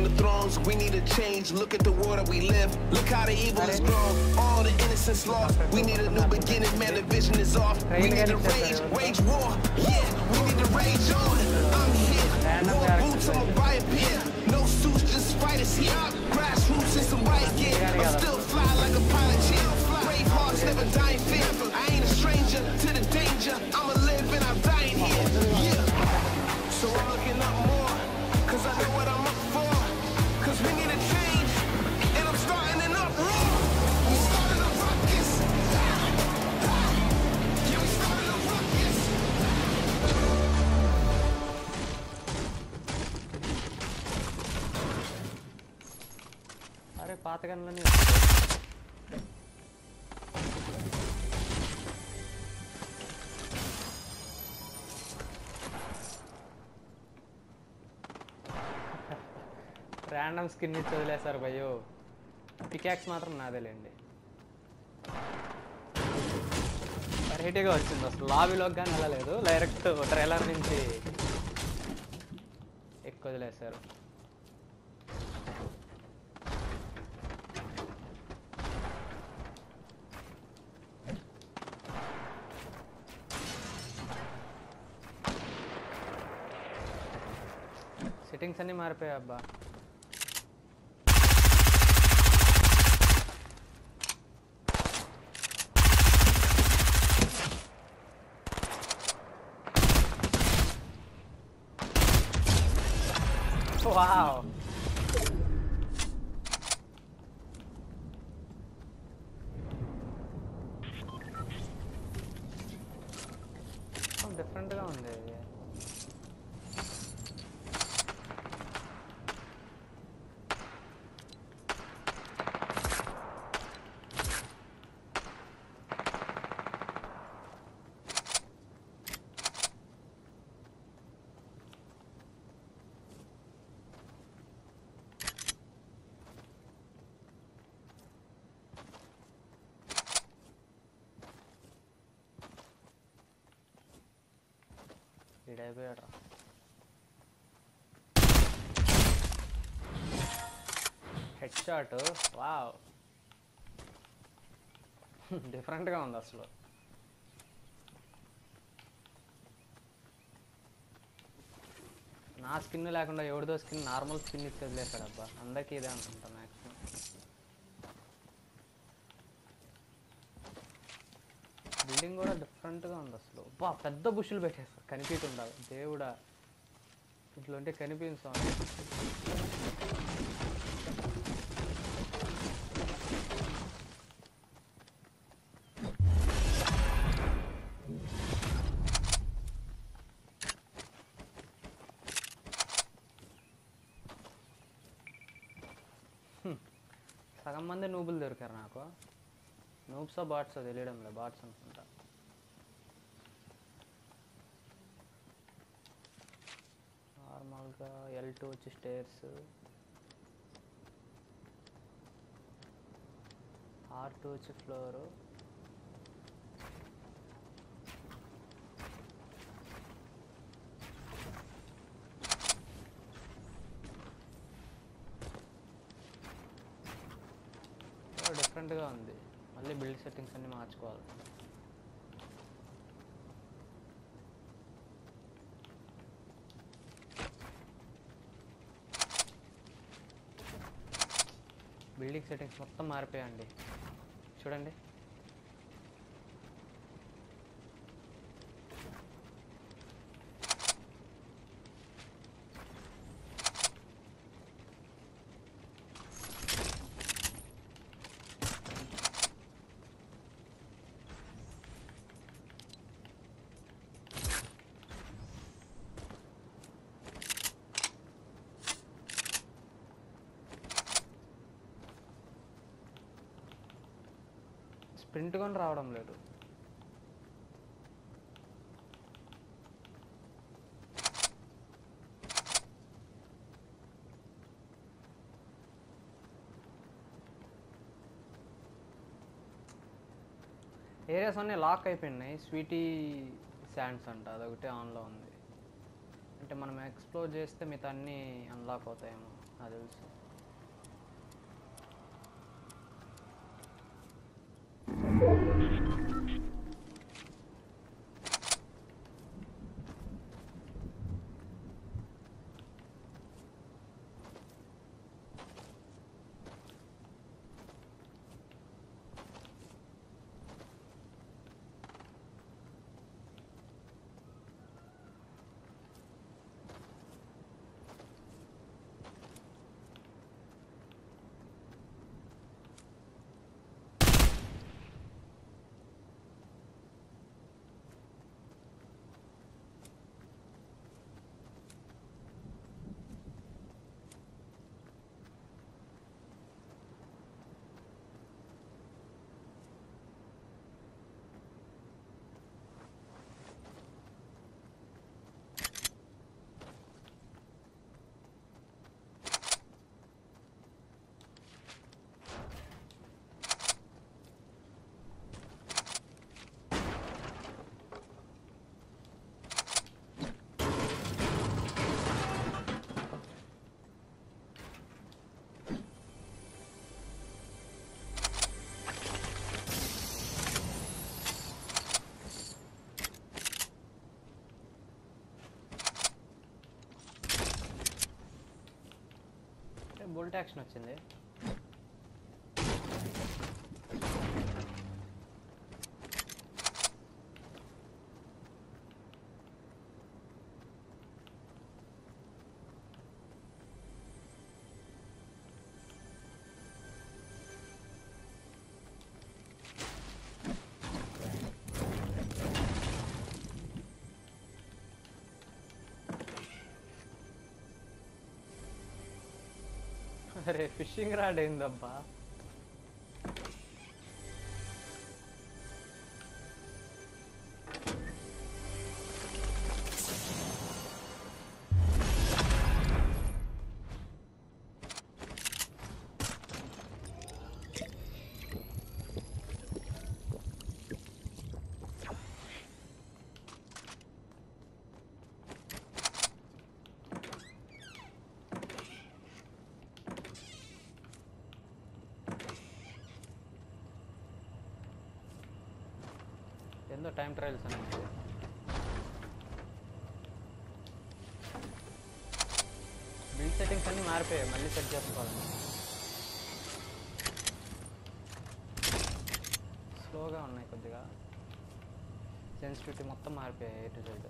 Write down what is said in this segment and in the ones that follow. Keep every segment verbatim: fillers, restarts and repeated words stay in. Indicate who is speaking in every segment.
Speaker 1: the thrones. We need a change. Look at the world that we live. Look how the evil is grown. All the innocence lost. We need a new beginning. Man, the vision is off. We need to rage, wage war. Yeah, we need to rage on. I'm here. War boots, I'ma buy a pair. No suits, just fighters here. Grassroots and some white gear. I'm still fly like a pilot chair. Brave hearts never die in fear. I ain't a stranger to the danger. I'ma live and I'm dying here. Yeah. So I'm looking up more. Cause I know what I'm up for. Cause we need a change. And I'm starting an uproar. We starting a ruckus. Yeah, we starting a ruckus.
Speaker 2: అరే పాత గన్లని random skin ఇచ్చి వదిలేసారు భయ్యో. Peacocks మాత్రం నాదేలేండి. వెరైటీగా వచ్చింది అసలు. లాబీలోకి కానీ వెళ్ళలేదు, డైరెక్ట్ ట్రైలర్ నుంచి ఎక్కువ వదిలేశారు. సెట్టింగ్స్ అన్నీ మారిపోయాయి అబ్బా. వావ్, డిఫరెంట్గా ఉంది ఇది. ఇడైపోయాడు. Head shot. వావ్, డిఫరెంట్గా ఉంది అసలు. నా స్కిన్ లేకుండా ఎవరిదో స్కిన్ నార్మల్ స్కిన్ ఇచ్చి వదిలేసాడు అబ్బా. అందరికీ ఇదే అనుకుంటా మ్యాక్సిమం. బిల్డింగ్ కూడా డిఫరెంట్గా ఉంది అసలు. బా పెద్ద బుషులు పెట్టేస్తారు, కనిపించకుండా. దేవుడా, ఇట్లా ఉంటే కనిపించాం. సగం మంది నూబులు దొరికారు నాకు. నూబ్సో బాట్సో తెలియడం లేదు, బాట్స్ అనుకుంటా. నార్మల్గా ఎల్ టూ వచ్చి స్టేర్స్, ఆర్ టూ వచ్చి ఫ్లోరు, డిఫరెంట్గా ఉంది. మళ్ళీ బిల్డ్ సెట్టింగ్స్ అన్నీ మార్చుకోవాలి. బిల్డింగ్ సెట్టింగ్స్ మొత్తం మారిపోయాయండి చూడండి. ప్రింట్ కొని రావడం లేదు. ఏరియాస్ అన్నీ లాక్ అయిపోయినాయి. స్వీటీ శాండ్స్ అంట, అదొకటే ఆన్లో ఉంది. అంటే మనం ఎక్స్ప్లోర్ చేస్తే మిగతా అన్నీ అన్లాక్ అవుతాయేమో. అది తెలుసు. బోల్ట్ యాక్షన్ వచ్చింది. అరే ఫిషింగ్ రాడ్ ఏందబ్బా? ఏందో టైం ట్రయల్స్ అనేది. బిల్డ్ సెట్టింగ్స్ అన్నీ మారిపోయాయి, మళ్ళీ సెట్ చేసుకోవాలి. స్లోగా ఉన్నాయి కొద్దిగా, సెన్సిటివిటీ మొత్తం మారిపోయాయి ఏ టు జెడ్.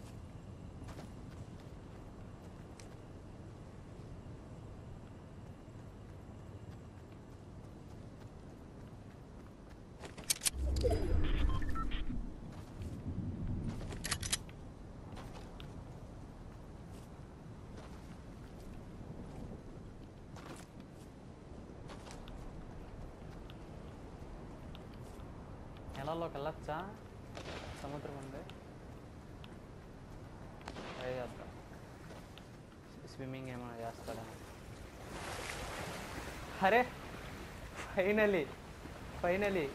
Speaker 2: నెలలోకి వెళ్ళొచ్చా? సముద్రం ఉంది, ట్రై చేద్దాం. స్విమ్మింగ్ ఏమైనా చేస్తాడా? అరే ఫైనలీ ఫైనలీ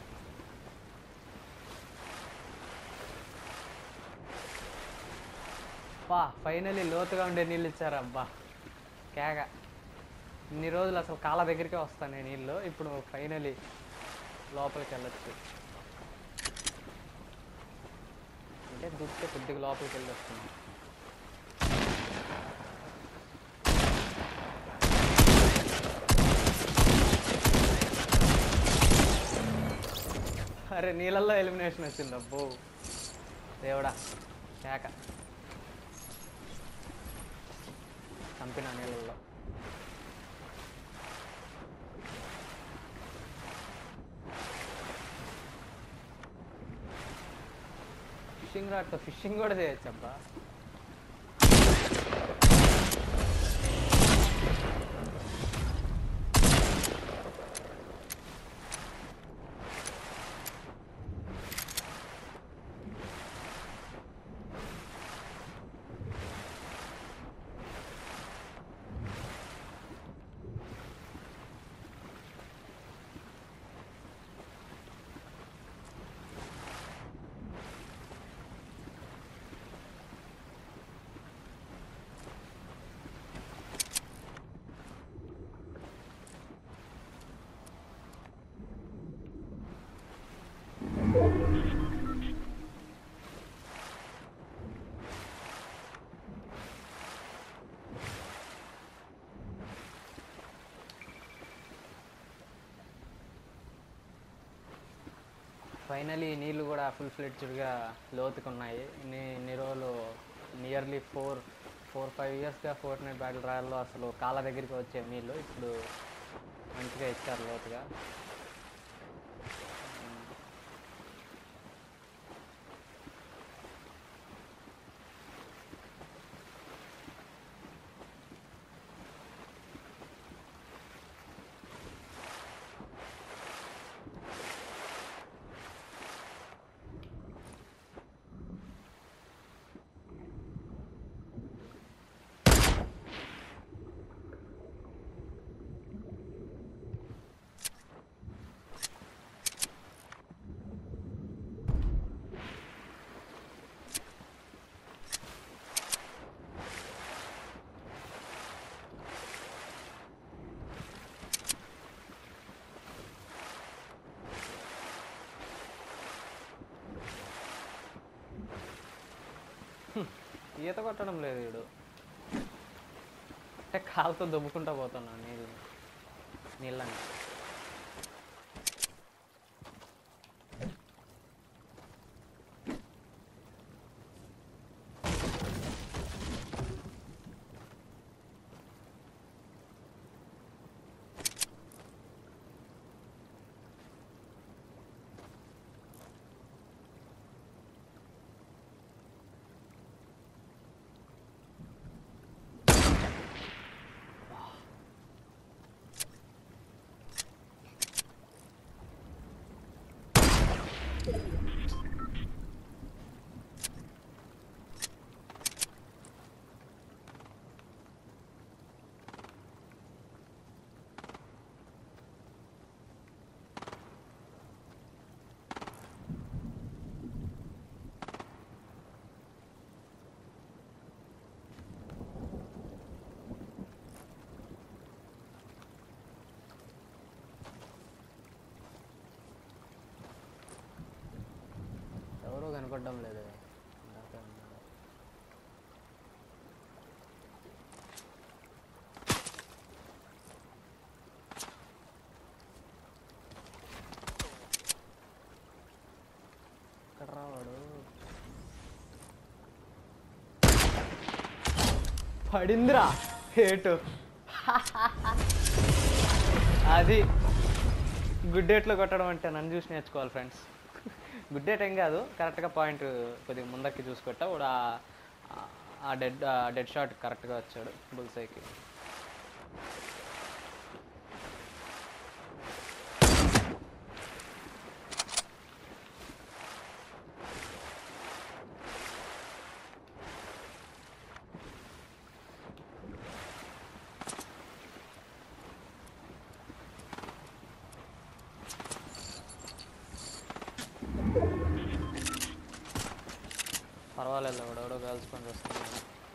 Speaker 2: అబ్బా, ఫైనలీ లోతుగా ఉండే నీళ్ళు ఇచ్చారు. అబ్బా కేక. ఇన్ని రోజులు అసలు కాళ్ళ దగ్గరికే వస్తాను నీళ్ళు, ఇప్పుడు ఫైనలీ లోపలికి వెళ్ళొచ్చు. అంటే దుక్కే కొద్దిగా లోపలికి వెళ్ళి వస్తున్నాం. అరే నీళ్ళల్లో ఎలిమినేషన్ వచ్చింది. అబ్బో దేవుడా, కేక. చంపిన నీళ్ళల్లో. ఫిషింగ్ రాడ్తో ఫిషింగ్ కూడా చేయొచ్చు. అబ్బా ఫైనలీ నీళ్ళు కూడా ఫుల్ ఫ్లెడ్జ్డ్గా లోతుకున్నాయి. ఇన్ని ఇన్ని రోజులు నియర్లీ ఫోర్ ఫోర్ ఫైవ్ ఇయర్స్గా ఫోర్ట్ నైట్ బ్యాటిల్ రాయల్లో అసలు కాళ్ళ దగ్గరికి వచ్చే నీళ్ళు ఇప్పుడు మంచిగా ఇచ్చారు లోతుగా. ఈత కొట్టడం లేదు వీడు, అంటే కాలుతో దొబ్బుకుంటా పోతున్నాను నీళ్ళు నీళ్ళని. ఎవరో కనపడడం లేదు. ఇక్కడ రావాడు, పడిందిరా హేటు. అది గుడ్డేట్లో కొట్టడం అంటే నన్ను చూసి నేర్చుకోవాలి ఫ్రెండ్స్. గుడ్డేట్ ఏం కాదు, కరెక్ట్గా పాయింట్ కొద్దిగా ముందరికి చూసుకొట్టా కూడా ఆ డెడ్ డెడ్ షాట్ కరెక్ట్గా వచ్చాడు బుల్సైకి. పర్వాలేదు, ఎవడెవడో కాల్చుకొని వస్తున్నాడు.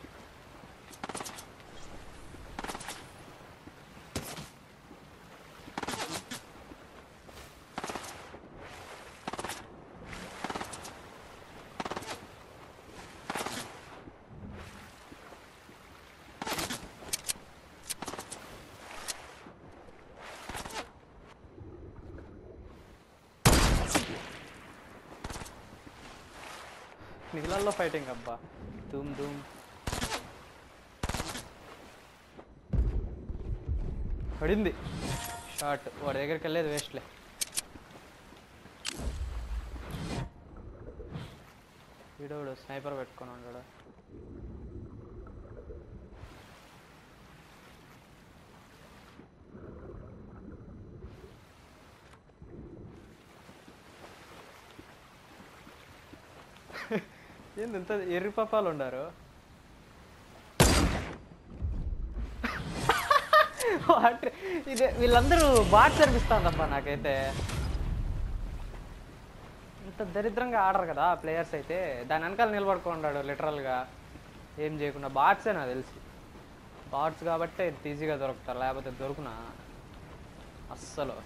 Speaker 2: నీళ్ళల్లో ఫైటింగ్ అబ్బా, ధూమ్ ధూమ్. పడింది షార్ట్, వాడి దగ్గరికి వెళ్ళేది వేస్ట్లే. వీడోడు స్నైపర్ పెట్టుకొని ఉన్నాడు. ఏంది ఇంత ఎర్రి పాపాలు ఉండారు. ఇదే వీళ్ళందరూ బాట్స్ అనిపిస్తుందబ్బా నాకైతే. ఇంత దరిద్రంగా ఆడరు కదా ప్లేయర్స్ అయితే. దాని వెనకాల నిలబడుకున్నాడు లిటరల్గా, ఏం చేయకుండా. బాట్సే నాకు తెలిసి, బాట్స్ కాబట్టి ఇంత ఈజీగా దొరుకుతారు, లేకపోతే దొరుకునా అస్సలు.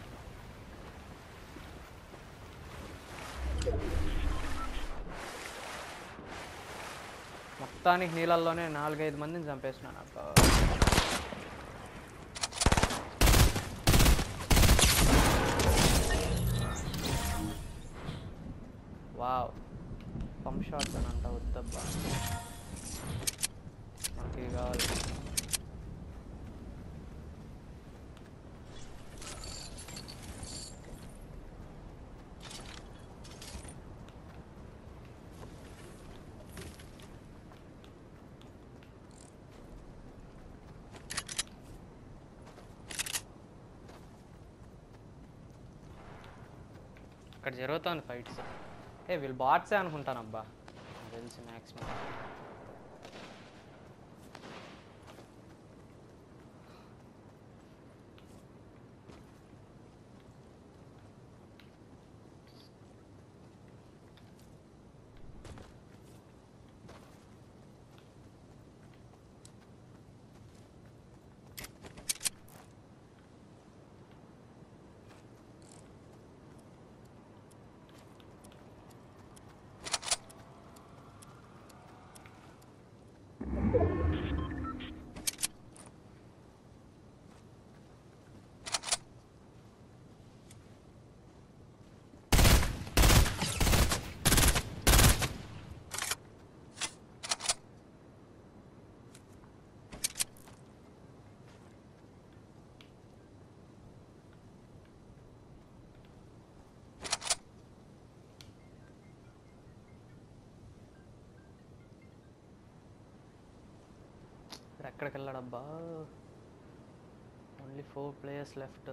Speaker 2: మొత్తానికి నీళ్ళల్లోనే నాలుగైదు మందిని చంపేసినాను నాకు. పంప్ షాట్ అని అంట వద్దబ్బా, మనకి కావాలి. ఇక్కడ జరుగుతుంది ఫైట్స్. ఏ వీళ్ళు బాట్సే అనుకుంటాను అబ్బా, నాకు తెలిసి మ్యాక్సిమం. ఎక్కడికి వెళ్ళాడబ్బా, ఓన్లీ ఫోర్ ప్లేయర్స్ లెఫ్ట్.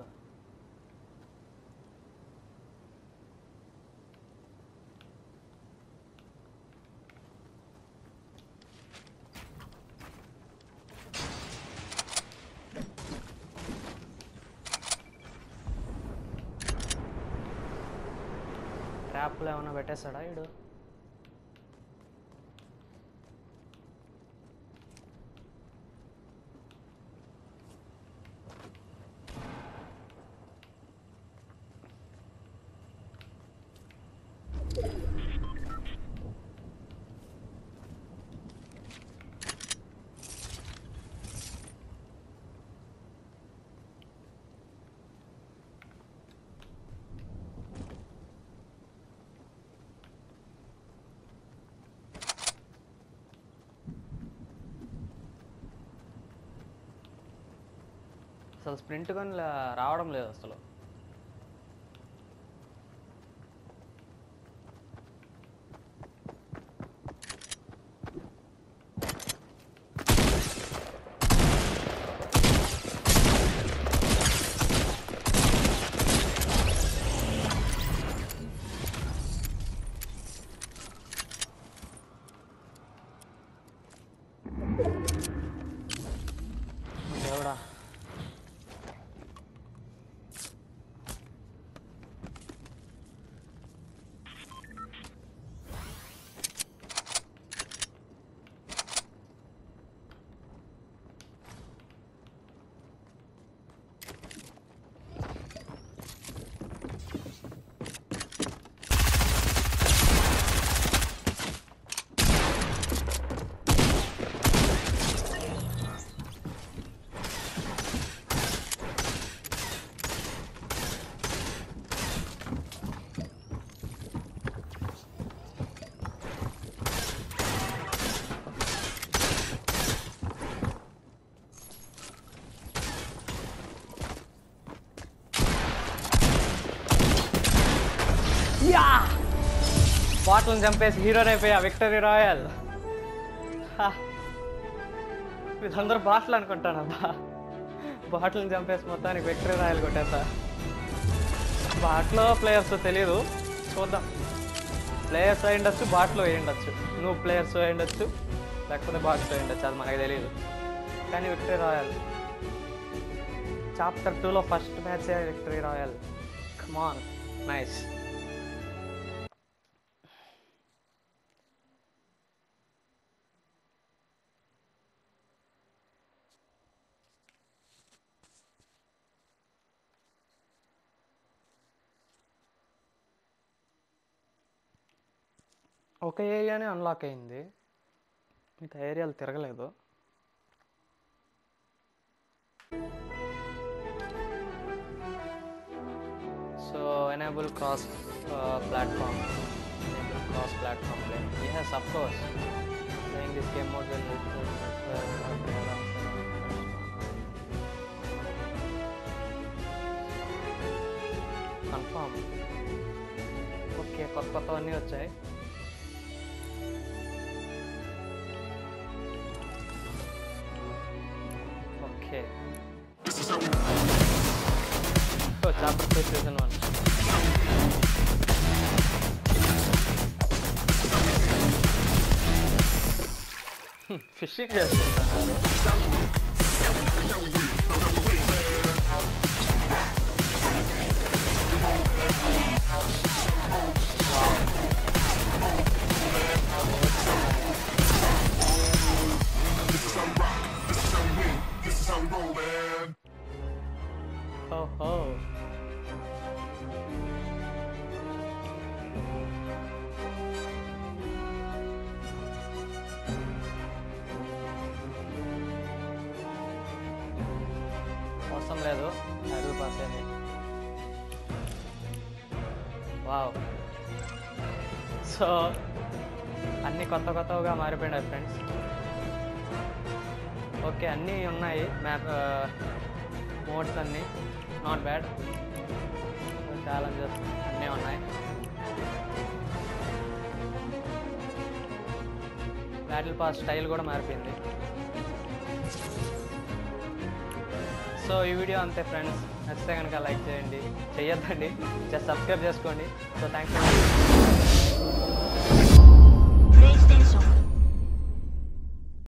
Speaker 2: ట్రాప్లో ఏమైనా పెట్టేస్తాడా వీడు? అసలు స్ప్రింట్ కానీ రావడం లేదు అసలు. దేవుడా, బాట్లను చంపేసి హీరోని అయిపోయా, విక్టరీ రాయల్. వీళ్ళందరూ బాట్లు అనుకుంటానబ్బా, బాట్లను చంపేసి మొత్తానికి విక్టరీ రాయల్ కొట్టేస్తా. బాట్లో ప్లేయర్స్ తెలియదు, చూద్దాం. ప్లేయర్స్ అయి ఉండొచ్చు, బాట్లో అయి ఉండొచ్చు, నువ్వు ప్లేయర్స్ అయి ఉండొచ్చు, లేకపోతే బాట్స్ అయి ఉండొచ్చు, అది మనకు తెలియదు. కానీ విక్టరీ రాయల్ చాప్టర్ టూలో first match victory royale. Come on, nice. ఒక ఏరియానే అన్లాక్ అయింది, మిగతా ఏరియాలు తిరగలేదు. So enable cross platform, enable cross platform play. Yes, of course. Playing this game mode will help to confirm. Okay, కొత్త కొత్తవన్నీ వచ్చాయి. Okay. Oh, chapter two season one. Fishing చేస్తుంటారు. ఓహో అవసరం లేదు, అది పాస్ అయింది. వావ్, సో అన్నీ కొత్త కొత్తగా మారిపోయినాయి ఫ్రెండ్స్. ఓకే, అన్నీ ఉన్నాయి మ్యాప్ మోడ్స్ అన్నీ నాట్ బ్యాడ్. ఛాలెంజెస్ అన్నీ ఉన్నాయి. బ్యాటిల్ పాస్ స్టైల్ కూడా మారిపోయింది. సో ఈ వీడియో అంతే ఫ్రెండ్స్. నచ్చితే కనుక లైక్ చేయండి, చెయ్యొద్దండి, జస్ట్ సబ్స్క్రైబ్ చేసుకోండి. So thanks for watching.